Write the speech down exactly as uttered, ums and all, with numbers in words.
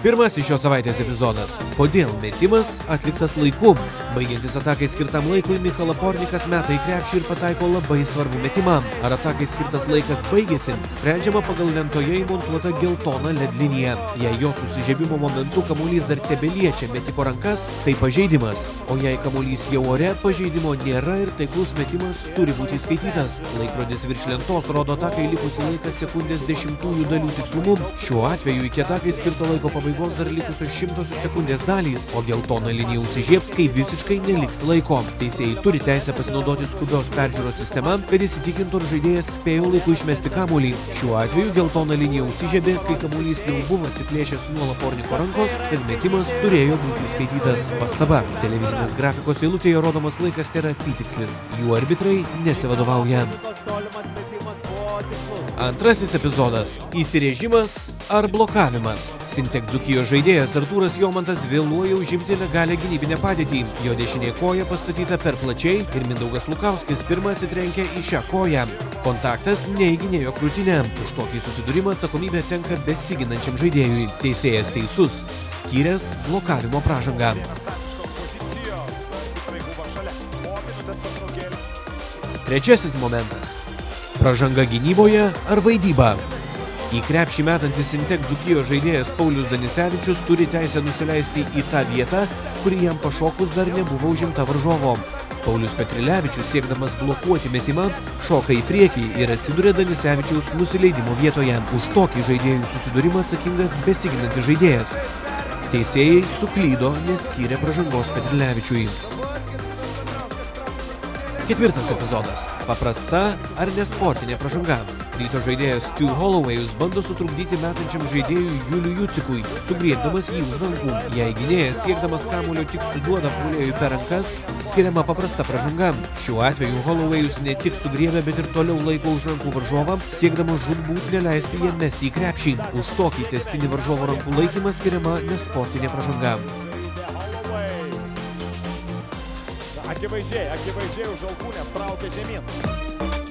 Pirmasis šios savaitės epizodas. Kodėl metimas atliktas laiku? Baigiantis atakai skirtam laikui, Michaela Pornikas meta į krepšį ir pataiko labai svarbų metimą. Ar atakai skirtas laikas baigėsi? Sprendžiama pagal lentoje įmontuotą geltoną led liniją. Jei jo susižiebimo momentu kamuolys dar tebeliečia metiko rankas, tai pažeidimas. O jei kamuolys jau ore, pažeidimo nėra ir taiklus metimas turi būti skaitytas. Laikrodis virš lentos rodo atakai likusį laiką sekundės dešimtųjų dalių tikslumu. Šiuo atveju iki atakai skirto laiko pabaigos dar likusios šimtosios sekundės dalys, o geltona linija užsižiebs, kai visiškai neliks laiko. Teisėjai turi teisę pasinaudoti skubios peržiūros sistema, kad įsitikintų, ar žaidėjas spėjo laiku išmesti kamuolį. Šiuo atveju geltona linija užsižiebė, kai kamuolys jau buvo atsiplėšęs nuo Laporniko rankos, tad metimas turėjo būti skaitytas. Pastaba. Televizinės grafikos eilutėje rodomas laikas tėra apytikslis. Jų arbitrai nesivadovauja. Antrasis epizodas. Įsirėžimas ar blokavimas. Sintek Dzūkijos žaidėjas Artūras Jomantas vėluoja užimti legalią gynybinę padėtį. Jo dešinė koja pastatyta per plačiai ir Mindaugas Lukauskis pirmą atsitrenkia į šią koją. Kontaktas ne į gynėjo krūtinę. Už tokį susidūrimą atsakomybė tenka besiginančiam žaidėjui. Teisėjas teisus, skyręs blokavimo pražangą. Trečiasis momentas. Pražanga gynyboje ar vaidyba? Į krepšį metantis Sintek Dzūkijos žaidėjas Paulius Danisevičius turi teisę nusileisti į tą vietą, kuri jam pašokus dar nebuvo užimta varžovo. Paulius Petrilevičius, siekdamas blokuoti metimą, šoka į priekį ir atsiduria Danisevičiaus nusileidimo vietoje. Už tokį žaidėjų susidūrimą atsakingas besiginantis žaidėjas. Teisėjai suklydo, neskyrė pražangos Petrilevičiui. Ketvirtas epizodas. Paprasta ar nesportinė pražanga? Ryto žaidėjas Stu Hollowayus bando sutrukdyti metančiam žaidėjui Juliui Jucikui, sugriebdamas jį už rankų. Jei gynėjas siekdamas kamuolio tik suduoda puolėjui per rankas, skiriama paprasta pražanga. Šiuo atveju Hollowayus ne tik sugriebė, bet ir toliau laiko už rankų varžovą, siekdamas žūtbūt neleisti jam mesti į krepšį. Už tokį tęstinį varžovo rankų laikymą skiriama nesportinė pražanga. Akivaizdžiai, akivaizdžiai už alkūnės traukia žemyn.